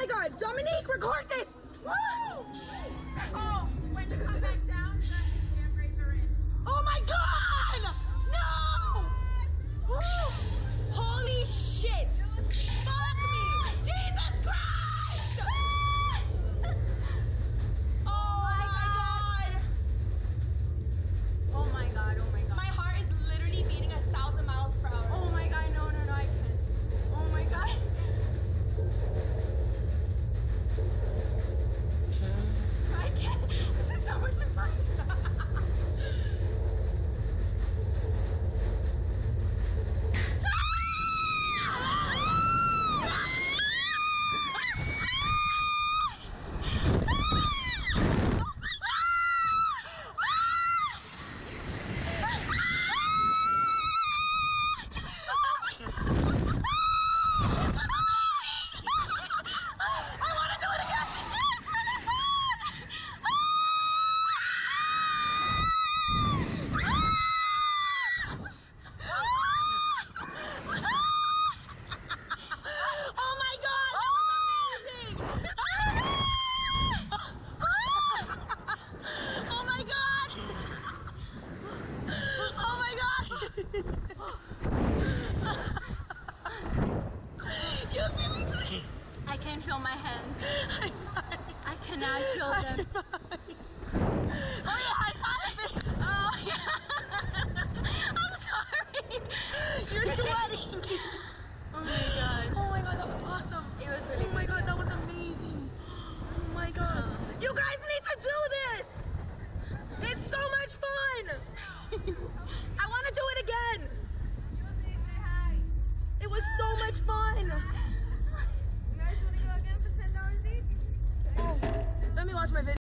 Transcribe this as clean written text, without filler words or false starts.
my god, Dominique, record this! Woo! Oh, when you come back down, the hand raiser in. Oh my god! No! Woo! Holy shit! Fuck me! Jesus Christ! Oh my god! Oh my god, oh my god. My heart is literally beating 1,000 miles per hour. Oh my god, no, I can't. Oh my god. I can't. This is so much fun. I can't feel my hands. I cannot feel them. Oh yeah, high five it! Oh yeah. I'm sorry. You're sweating. Oh my god. Oh my god, that was awesome. It was really Oh my good. god, that was amazing. Oh my god. You guys need to do this. It's so much fun. I want to do it again. It was so much fun. You guys want to go again for $10 each? Oh, let me watch my video.